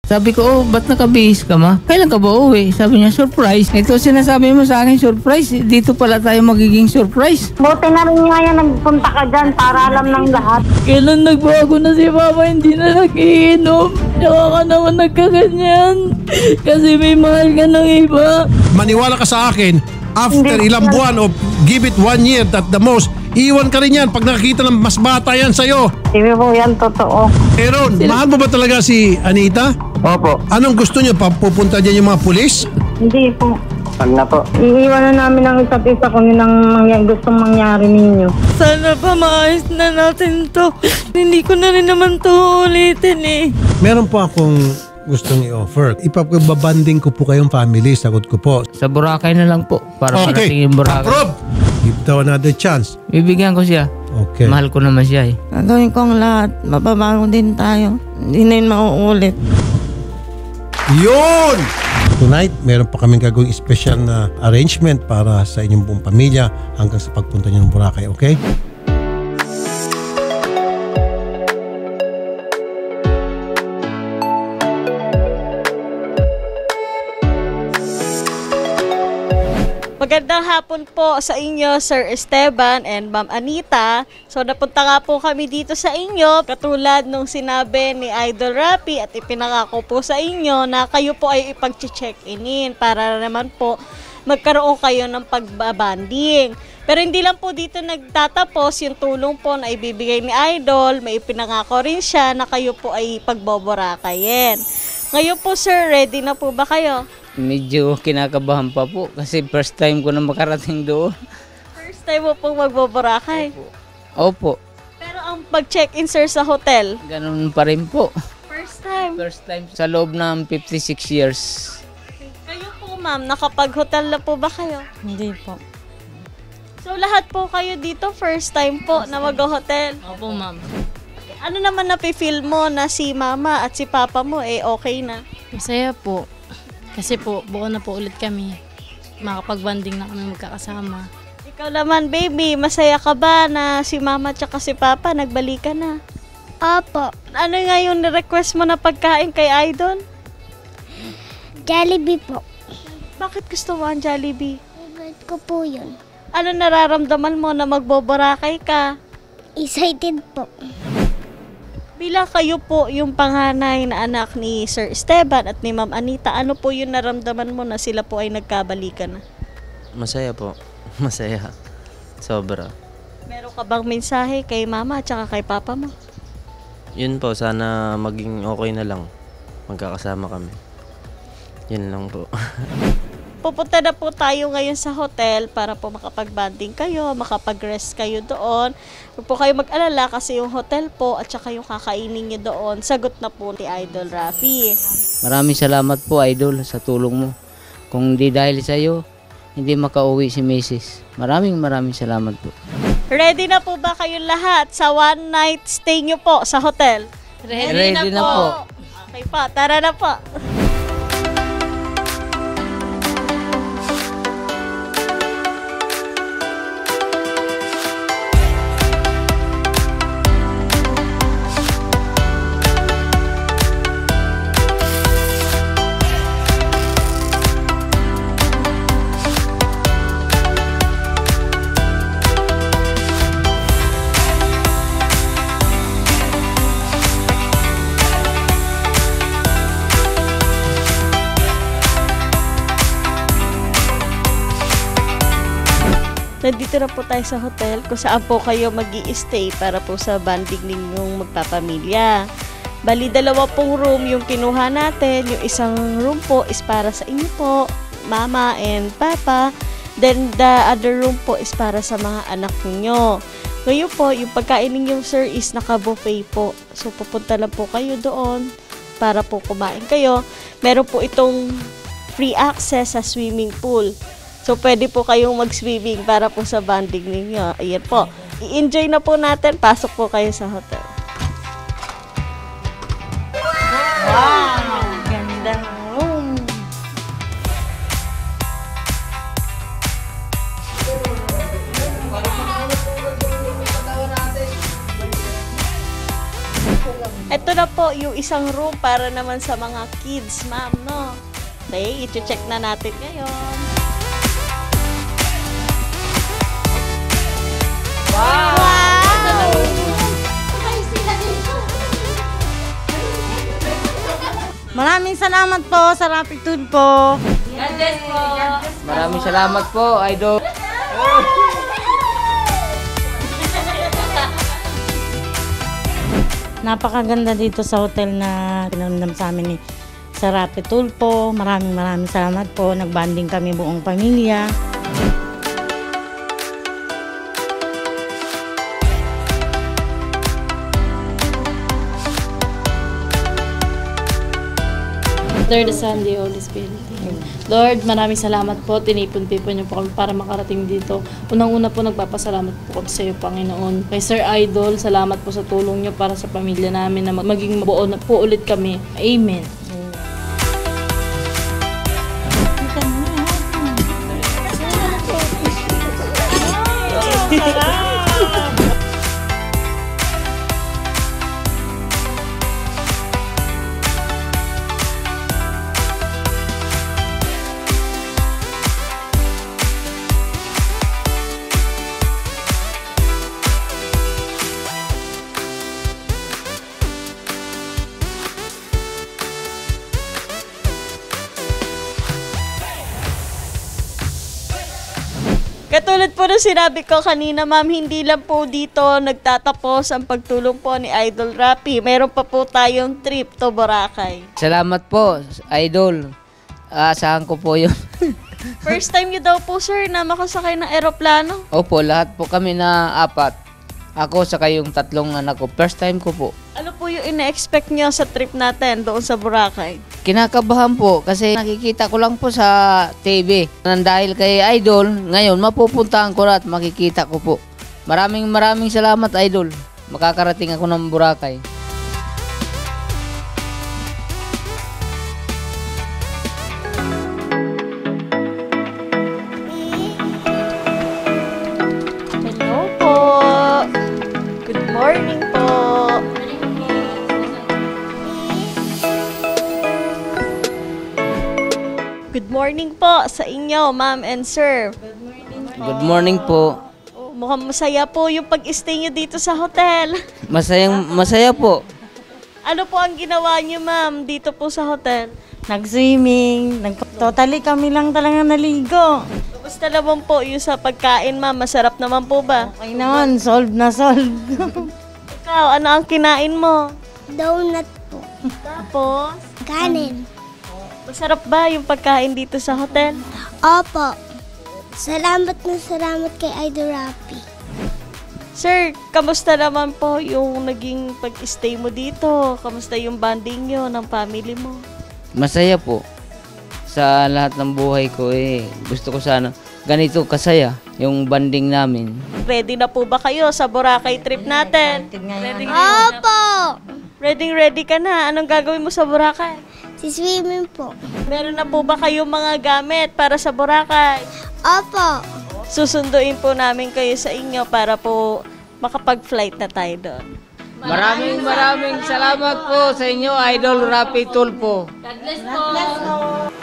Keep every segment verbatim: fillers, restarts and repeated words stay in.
Sabi ko, oh, ba't nakabihis ka ma? Kailan ka ba uwi? Sabi niya, surprise. Ito sinasabi mo sa akin, surprise. Dito pala tayo magiging surprise. Buti na rin nga yan, nagpunta ka dyan para alam ng lahat. Kailan nagbago na si Mama, hindi na nakiinom. Tsaka ka naman nagkaganyan. Kasi may mahal ka ng iba. Maniwala ka sa akin, after ilang buwan o give it one year at the most, iwan ka rin yan pag nakakita ng mas bata yan sa'yo. Hindi po yan totoo. Pero mahal mo ba talaga si Anita? Opo. Anong gusto niyo? Papupunta dyan yung mga pulis? Hindi po. Wag na po. Iiwan na namin ang isa't isa kung yun ang mangy- gustong mangyari ninyo. Sana pa maayos na natin to. Hindi ko na rin naman to ulitin eh. Meron po akong gustong i-offer. Ipapababanding ko po kayong family. Sagot ko po. Sa Boracay na lang po. Para Okay. parating yung Boracay. Approve! Give daw another chance. Bibigyan ko siya. Okay. Mahal ko naman siya eh. Gagawin ko ang lahat. Mababago din tayo. Hindi na yun mauulit. Yun! Tonight, meron pa kaming gagawing special na arrangement para sa inyong buong pamilya hanggang sa pagpunta niyo ng Boracay, okay? Magandang hapon po sa inyo, Sir Esteban and Ma'am Anita. So napunta nga po kami dito sa inyo, katulad nung sinabi ni Idol Rapi at ipinangako po sa inyo na kayo po ay ipag-check-in para naman po magkaroon kayo ng pagbabanding. Pero hindi lang po dito nagtatapos yung tulong po na ibibigay ni Idol, may ipinangako rin siya na kayo po ay pagboborakayin. Ngayon po sir, ready na po ba kayo? Medyo kinakabahan pa po kasi first time ko na makarating doon. First time mo pong magboborakay? Opo. Pero ang pag-check-in sir sa hotel? Ganun pa rin po. First time? First time sa loob ng fifty-six years. Kayo po ma'am, nakapag-hotel na po ba kayo? Hindi po. So lahat po kayo dito first time po na mag-hotel? Opo, ma'am. Ano naman napifeel mo na si mama at si papa mo eh okay na? Masaya po. Kasi po, buo na po ulit kami. Makapag-banding na kami magkakasama. Ikaw naman baby, masaya ka ba na si mama at si papa nagbalikan na? Opo. Ano nga yung request mo na pagkain kay Idol? Jollibee po. Bakit gusto mo ang Jollibee? Favorite ko po yun. Ano nararamdaman mo na magboborakay ka? Excited po. Bilang kayo po yung panganay na anak ni Sir Esteban at ni Ma'am Anita, ano po yung naramdaman mo na sila po ay nagkabalikan na? Masaya po. Masaya. Sobra. Meron ka bang mensahe kay mama at saka kay papa mo? Yun po, sana maging okay na lang. Magkakasama kami. Yun lang po. Pupunta na po tayo ngayon sa hotel para po makapag-banding kayo, makapag-rest kayo doon. Huwag po kayo mag-alala kasi yung hotel po at saka yung kakainin nyo doon, sagot na po ni Idol Rafi. Maraming salamat po Idol sa tulong mo. Kung di dahil sa iyo, hindi makauwi si Missus Maraming maraming salamat po. Ready na po ba kayong lahat sa one night stay nyo po sa hotel? Ready, Ready na, na po. po. Okay pa, tara na po. Nandito na po tayo sa hotel kung saan po kayo mag-i-stay para po sa banding ninyong magpapamilya. Bali, dalawa pong room yung kinuha natin. Yung isang room po is para sa inyo po, mama and papa. Then, the other room po is para sa mga anak ninyo. Ngayon po, yung pagkain ninyo, sir, is naka-buffet po. So, pupunta lang po kayo doon para po kumain kayo. Meron po itong free access sa swimming pool. So, pwede po kayong mag-swimming para po sa banding ninyo. Ayan po. I-enjoy na po natin. Pasok po kayo sa hotel. Wow! Gandang room. Ito na po yung yung isang room para naman sa mga kids, ma'am, no? Okay, i-check na natin ngayon. Wow! Maraming salamat po sa Rapid Tool po. God bless po. Maraming salamat po, Idol. Napakaganda dito sa hotel na pinunam sa amin ni sa Rapid Tool po. Maraming maraming salamat po. Nagbanding kami buong pamilya. Third Sunday, Holy Spirit. Lord, maraming salamat po. Tinipon-tipon niyo po kami para makarating dito. Unang-una po nagpapasalamat po kami sa iyo, Panginoon. Kay Sir Idol, salamat po sa tulong niyo para sa pamilya namin na maging buo na po ulit kami. Amen. Katulad po ng sinabi ko kanina, ma'am, hindi lang po dito nagtatapos ang pagtulong po ni Idol Rapi. Meron pa po tayong trip to Boracay. Salamat po, Idol. Aasahan ko po yun. First time niyo daw po, sir, na makasakay ng eroplano? Opo, lahat po kami na apat. Ako sa kayong tatlong anak ko. First time ko po. Ano po yung ina-expect niyo sa trip natin doon sa Boracay? Kinakabahan po kasi nakikita ko lang po sa T V. Nang dahil kay Idol, ngayon mapupuntahan ko na at makikita ko po. Maraming maraming salamat, Idol. Makakarating ako ng Boracay. Hello po. Good morning po. Good morning po sa inyo, ma'am and sir. Good morning po. Oh, mukhang masaya po yung pag-stay nyo dito sa hotel. Masayang masaya po. Ano po ang ginawa nyo, ma'am, dito po sa hotel? Nag-swimming. Nag totally kami lang talaga naligo. Kamusta naman po yung sa pagkain, ma'am? Masarap naman po ba? Okay naman. Solve na solve. Ikaw, ano ang kinain mo? Donut po. Tapos, Kanin. masarap ba yung pagkain dito sa hotel? Opo. Salamat na salamat kay Idol Rapi. Sir, kamusta naman po yung naging pag-stay mo dito? Kamusta yung bonding nyo ng family mo? Masaya po. Sa lahat ng buhay ko eh, gusto ko sana ganito kasaya yung banding namin. Ready na po ba kayo sa Boracay trip natin? Ready, Opo. ready, ready ka na. Anong gagawin mo sa Boracay? Si swimming po. Meron na po ba kayong mga gamit para sa Boracay? Opo. Susunduin po namin kayo sa inyo para po makapag-flight na tayo doon. Maraming maraming salamat po sa inyo, Idol Rapi Tulpo. God bless po.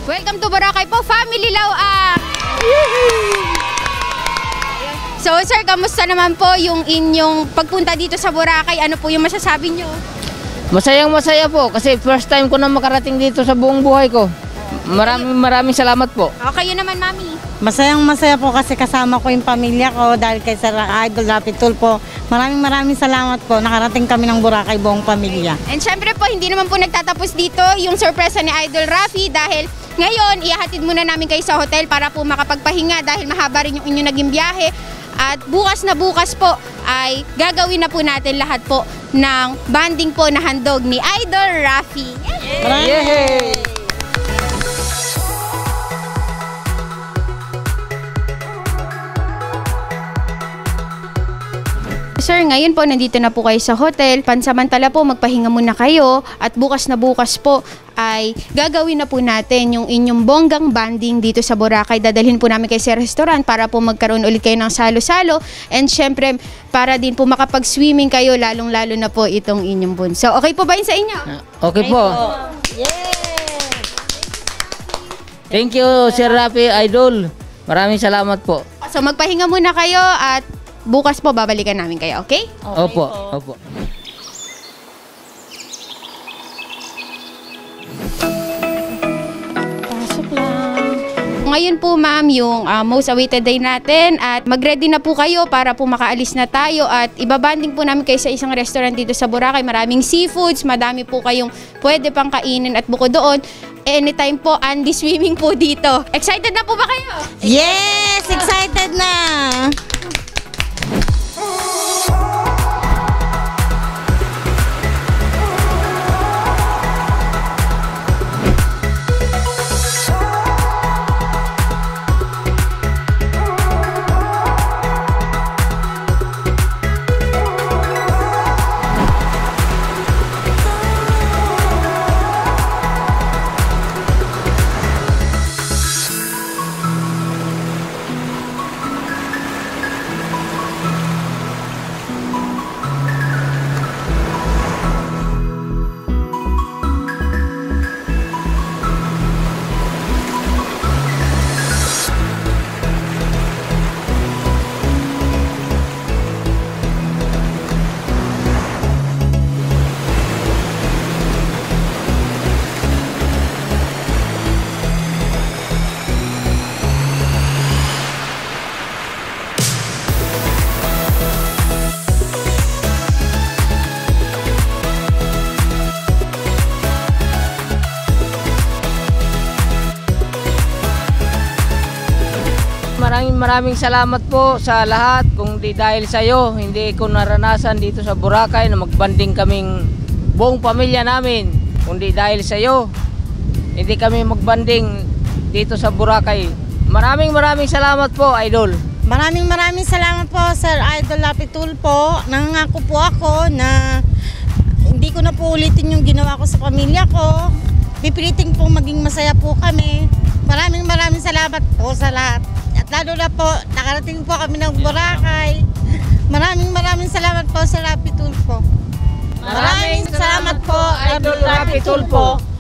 Welcome to Boracay po, Family Lawak! So sir, kamusta naman po yung inyong pagpunta dito sa Boracay? Ano po yung masasabi nyo? Masayang masaya po kasi first time ko na makarating dito sa buong buhay ko. Maraming maraming salamat po. O, kayo naman, Mami. Masayang masaya po kasi kasama ko yung pamilya ko dahil kay Sir Idol Rapi Tulfo. Maraming maraming salamat po. Nakarating kami ng Boracay buong pamilya. And syempre po, hindi naman po nagtatapos dito yung sorpresa ni Idol Rafi dahil ngayon, ihahatid muna namin kayo sa hotel para po makapagpahinga dahil mahaba rin yung inyong naging biyahe. At bukas na bukas po ay gagawin na po natin lahat po ng banding po na handog ni Idol Rafi. Yay! Yay! Sir, ngayon po nandito na po kayo sa hotel. Pansamantala po magpahinga muna kayo at bukas na bukas po ay gagawin na po natin yung inyong bonggang banding dito sa Boracay. Dadalhin po namin kayo sa restaurant para po magkaroon ulit kayo ng salo-salo and syempre para din po makapag-swimming kayo lalong-lalo na po itong inyong bunso. Okay po ba yun sa inyo? Okay po. Thank you, Sir Rafi Idol. Maraming salamat po. So magpahinga muna kayo at bukas po babalikan namin kayo, okay? Opo, opo. Pasok lang. Ngayon po ma'am, yung uh, most awaited day natin at mag-ready na po kayo para po makaalis na tayo at ibabanding po namin kayo sa isang restaurant dito sa Boracay. Maraming seafoods, madami po kayong pwede pang kainin at bukod doon, anytime po, Andy swimming po dito. Excited na po ba kayo? Yes! Excited na! Maraming maraming salamat po sa lahat. Kung di dahil sa iyo, hindi ko naranasan dito sa Boracay na magbanding kaming buong pamilya namin. Kung di dahil sa iyo, hindi kami magbanding dito sa Boracay. Maraming maraming salamat po, Idol. Maraming maraming salamat po, Sir Idol Rapi Tulfo. Nangangako po ako na hindi ko na po ulitin yung ginawa ko sa pamilya ko. Pipilitin po maging masaya po kami. Maraming maraming salamat po sa lahat. At lalo na po, nakarating po kami ng Boracay. Maraming maraming salamat po sa Rapi Tulfo. Maraming salamat po, Idol Rapi Tulfo.